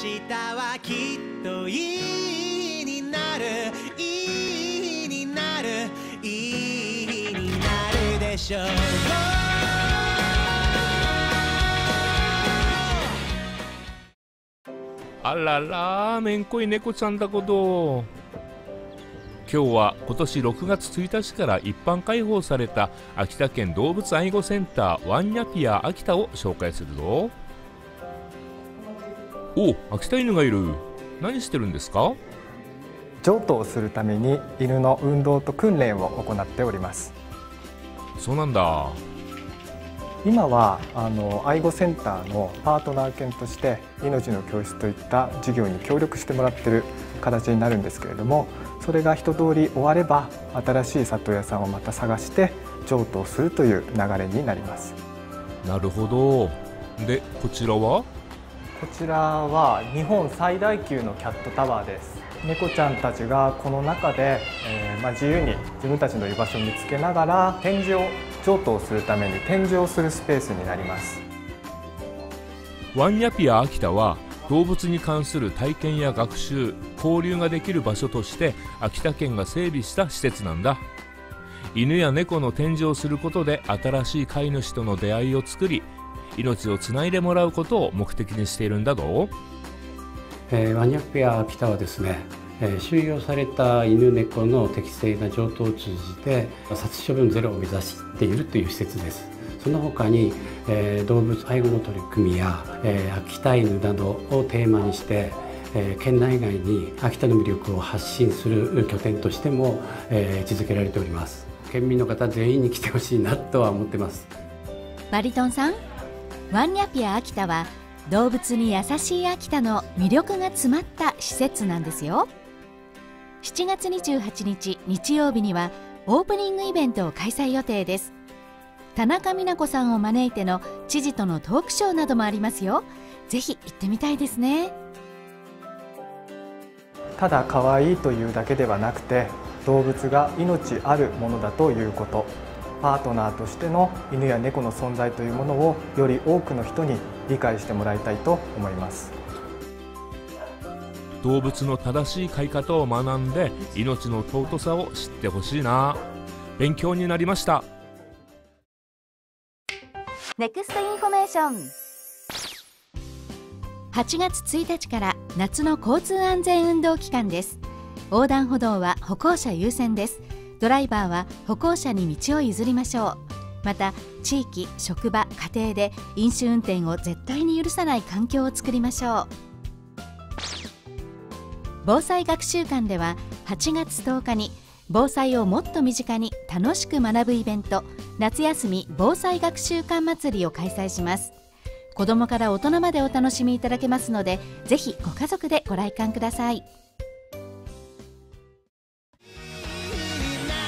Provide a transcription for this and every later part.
日はきっといいになる、いいになる、いいになるでしょう。 あらら、めんこい猫ちゃんだこと。今日は今年6月1日から一般開放された秋田県動物愛護センターワンニャピア秋田を紹介するぞ。お、秋田犬がいる。何してるんですか？ 譲渡をするために犬の運動と訓練を行っております。 そうなんだ。 今は愛護センターのパートナー犬として命の教室といった事業に協力してもらっている形になるんですけれども、それが一通り終われば新しい里親さんをまた探して譲渡をするという流れになります。 なるほど。で、こちらは？ こちらは日本最大級のキャットタワーです。猫ちゃんたちがこの中で、自由に自分たちの居場所を見つけながら展示を譲渡をするために展示をするスペースになります。 ワンニャピア秋田は動物に関する体験や学習、交流ができる場所として秋田県が整備した施設なんだ。犬や猫の展示をすることで新しい飼い主との出会いを作り、命をつないでもらうことを目的にしているんだぞ。 ワンニャピア秋田はですね、収容された犬猫の適正な譲渡を通じて殺処分ゼロを目指しているという施設です。その他に、動物愛護の取り組みや、秋田犬などをテーマにして、県内外に秋田の魅力を発信する拠点としても、位置づけられております。県民の方全員に来てほしいなとは思ってます。 バリトンさん、ワンニャピア秋田は動物に優しい秋田の魅力が詰まった施設なんですよ。7月28日日曜日にはオープニングイベントを開催予定です。田中美奈子さんを招いての知事とのトークショーなどもありますよ。ぜひ行ってみたいですね。 ただ可愛いというだけではなくて、動物が命あるものだということ、パートナーとしての犬や猫の存在というものをより多くの人に理解してもらいたいと思います。 動物の正しい飼い方を学んで命の尊さを知ってほしいな。勉強になりました。 ネクストインフォメーション。8月1日から夏の交通安全運動期間です。横断歩道は歩行者優先です。ドライバーは歩行者に道を譲りましょう。また地域、職場、家庭で飲酒運転を絶対に許さない環境を作りましょう。防災学習館では8月10日に防災をもっと身近に楽しく学ぶイベント、夏休み防災学習館祭りを開催します。子どもから大人までお楽しみいただけますので、ぜひご家族でご来館ください。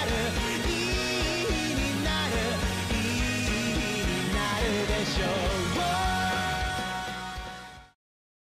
でしょう。